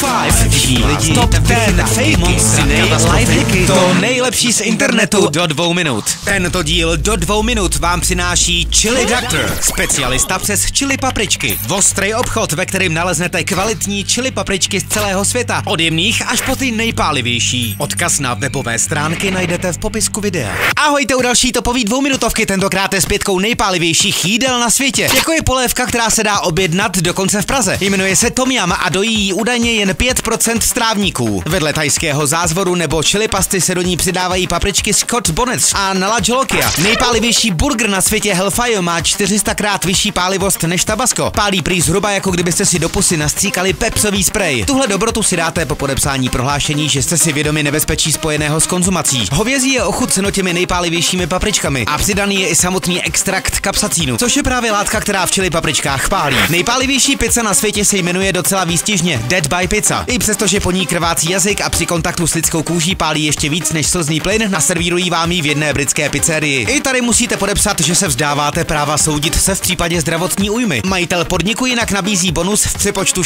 5 lidi, top 10 faky, lifehacky, to nejlepší z internetu do 2 minut. Tento díl do 2 minut vám přináší Chili Doctor, specialista přes chili papričky. Ostrý obchod, ve kterém naleznete kvalitní chili papričky z celého světa, od jemných až po ty nejpálivější. Odkaz na webové stránky najdete v popisku videa. Ahojte u další topový 2minutovky, tentokrát je s 5 nejpálivějších jídel na světě. Jako je polévka, která se dá objednat dokonce v Praze. Jmenuje se Tom Yum a dojí jí údajně jen 5% strávníků. Vedle thajského zázvoru nebo chili pasty se do ní přidávají papričky Scotch Bonnets a Nala Jolokia. Nejpálivější burger na světě Hellfire má 400krát vyšší pálivost než Tabasco. Pálí prý zhruba, jako kdybyste si do pusy nastříkali pepsový sprej. Tuhle dobrotu si dáte po podepsání prohlášení, že jste si vědomi nebezpečí spojeného s konzumací. Hovězí je ochuceno těmi nejpálivějšími papričkami a přidaný je i samotný extrakt kapsacínu, což je právě látka, která v chili papričkách pálí. Nejpálivější pizza na světě se jmenuje docela výstižně Dead by Pizza. I přestože po ní krvácí jazyk a při kontaktu s lidskou kůží pálí ještě víc než slzný plyn, naservírují vám ji v jedné britské pizzerii. I tady musíte podepsat, že se vzdáváte práva soudit se v případě zdravotní újmy. Majitel podniku jinak nabízí bonus v přepočtu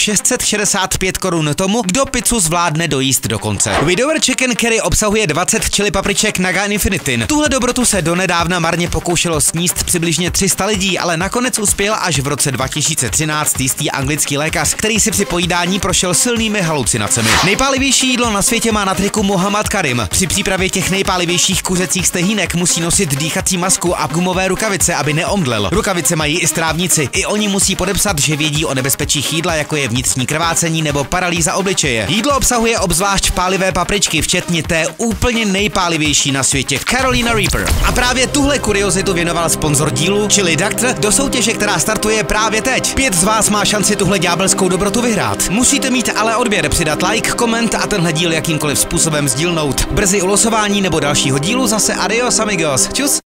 665 korun tomu, kdo pizzu zvládne dojíst do konce. Widower Chicken Curry obsahuje 20 chili papriček Naga Infinitin. Tuhle dobrotu se donedávna marně pokoušelo sníst přibližně 300 lidí, ale nakonec uspěl až v roce 2013 jistý anglický lékař, který si při pojídání prošel silnými halucinacemi. Nejpálivější jídlo na světě má na triku Mohammad Karim. Při přípravě těch nejpálivějších kuřecích stehýnek musí nosit dýchací masku a gumové rukavice, aby neomdlel. Rukavice mají i strávníci. I oni musí podepsat, že vědí o nebezpečích jídla, jako je vnitřní krvácení nebo paralýza obličeje. Jídlo obsahuje obzvlášť pálivé papričky, včetně té úplně nejpálivější na světě, Carolina Reaper. A právě tuhle kuriozitu věnoval sponzor dílu Chili Doctor do soutěže, která startuje právě teď. 5 z vás má šanci tuhle ďábelskou dobrotu vyhrát. Musíte mít ale odběr, přidat like, koment a tenhle díl jakýmkoliv způsobem sdílnout. Brzy u losování nebo dalšího dílu zase adios amigos. Čus.